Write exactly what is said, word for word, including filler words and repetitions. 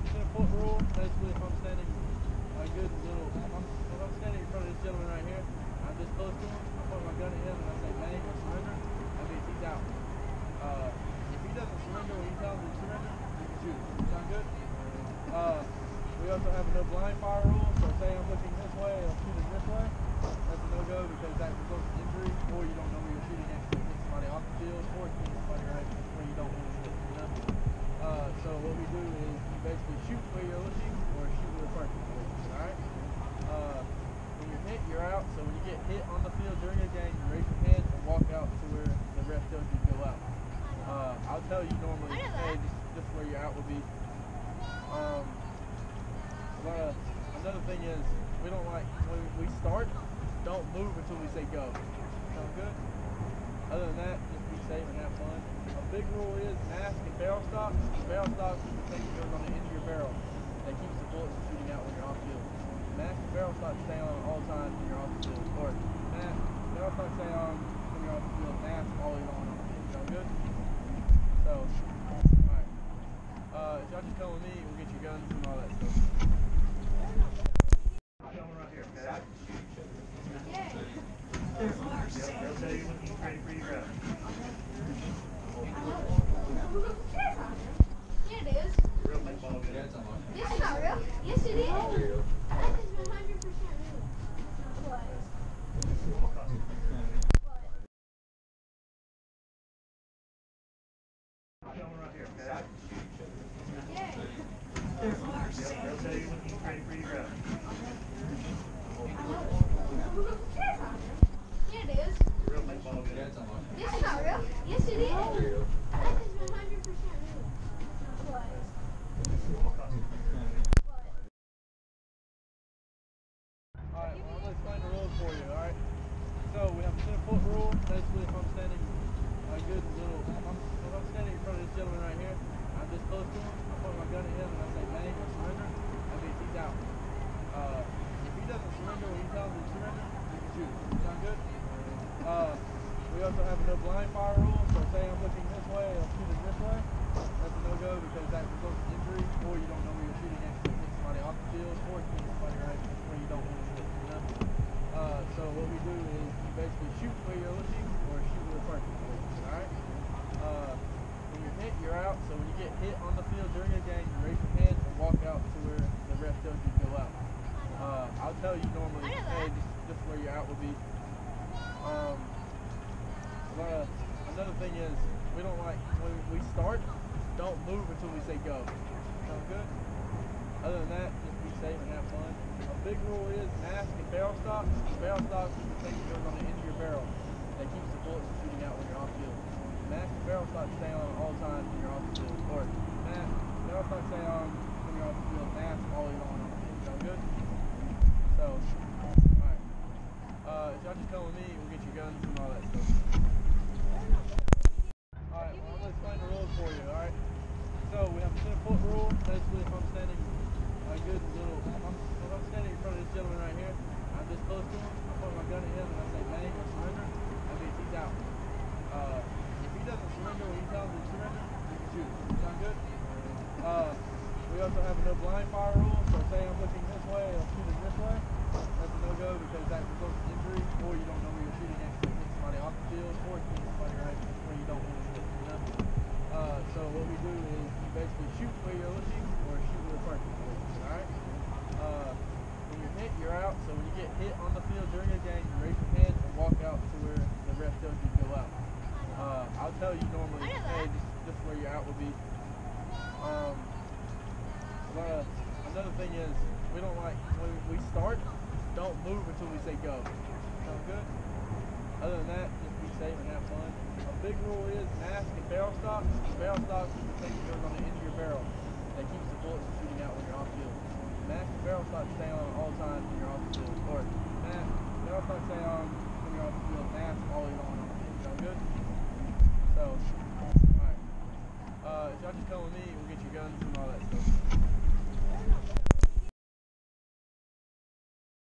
have a ten foot rule. Basically, if I'm standing a good little, if I'm, if I'm standing in front of this gentleman right here, I'm this close to him, I point my gun at him and I say bang or surrender, that means he's out. Uh, if he doesn't surrender when you tell him to surrender, you can shoot him. Sound good? Uh, we also have a no blind fire rule, so say I'm looking this way, I'll shoot him this way. That's a no-go because that results in injury, or you don't know where you're shooting at, so it hits somebody off the field, or it hits somebody right where you don't want to hit, you know? Uh, so what we do is you basically shoot where you're looking, or shoot where the person's looking, alright? Uh, when you're hit, you're out, so when you get hit on the field during a game, you raise your hand and walk out to where the ref tells you to go out. Uh, I'll tell you normally, hey, this, this is where your out will be. Um, uh, another thing is, we don't like, when we start, don't move until we say go. Sound good? Other than that, just be safe and have fun. A big rule is mask and barrel stocks. Barrel stocks is the thing that goes on the end of your barrel that keeps the bullets from shooting out when you're off field. Mask and barrel stocks stay on all the time when you're off the field. Or mask, barrel stocks stay on when you're off the field. Mask all year long on the field. Sound good? So, alright. Uh, if y'all just come with me, we'll get your guns and all that stuff. Coming right here, okay? They'll tell you when he's ready for your round. Yeah, it is. Real big ball gun. This is not real. Yes, it is. That is one hundred percent real. What? Coming right here, okay? Yeah. They'll tell you when he's ready for your round. Yeah, it is. Real big ball gun. This is not real. Yes, it is. That is one hundred percent real. What? Alright, well, I'm going to explain the rules for you, alright? So, we have a ten foot rule. Basically, if I'm standing a good little, if I'm, if I'm standing in front of this gentleman right here, I'm this close to him, I point my gun at him and I say bang or surrender, that means he's out. Uh, if he doesn't surrender when you tell him to surrender, you can shoot him. Sound good? Uh, we also have a no blind fire rule, so say I'm looking this way, I'll shoot him this way. That's a no-go because that results in injury, or you don't know where you're shooting at, so it hits somebody off the field, or it hits somebody right where you don't want to hit, you know? Uh, so what we do is you basically shoot where you're looking, or shoot where the person's looking, alright? Uh, when you're hit, you're out, so when you get hit on the field during a game, you raise your hand and walk out to where the ref tells you to go out. Uh, I'll tell you normally, hey, this, this is where your out will be. Um, uh, another thing is, we don't like, when we start, don't move until we say go. Sound good? Other than that, just be safe and have fun. A big rule is mask and barrel stocks. Barrel stocks is the thing that goes on the end of your barrel that keeps the bullets from shooting out when you're off field. Mask and barrel stocks stay on all the time when you're off the field. Or mask, barrel stocks stay on when you're off the field. Mask all year long on the field. Sound good? So, alright. Uh, if y'all just come with me, we'll get your guns and all that stuff. Alright, well, I'm going to explain the rules for you, alright? So, we have a ten foot rule. Basically, if I'm standing a good little, if I'm, if I'm standing in front of this gentleman right here, I'm this close to him, I point my gun at him and I say bang or surrender, that means he's out. Uh, if he doesn't surrender when you tell him to surrender, you can shoot him. Sound good? Uh, we also have a no blind fire rule, so say I'm looking this way, I'll shoot him this way. That's a no-go because that results in injury, or you don't know where you're shooting at, so it hits somebody off the field, or it hits somebody right where you don't want to hit, you know? Uh, so what we do is you basically shoot where you're looking, or shoot where the person's looking, alright? Uh, when you're hit, you're out, so when you get hit on the field during a game, you raise your hand and walk out to where the ref tells you to go out. Uh, I'll tell you normally, hey, this, this is where your out will be. Um, uh, another thing is, we don't like, when we start, don't move until we say go. Sound good? Other than that, just be safe and have fun. A big rule is mask and barrel stocks. Barrel stocks is the thing that goes on the end of your barrel that keeps the bullets from shooting out when you're off field. Mask and barrel stocks stay on all the time when you're off the field. Or mask, barrel stocks stay on when you're off the field. Mask all year long on the field. Sound good? So, alright. Uh, if y'all just come with me, we'll get your guns and all that stuff.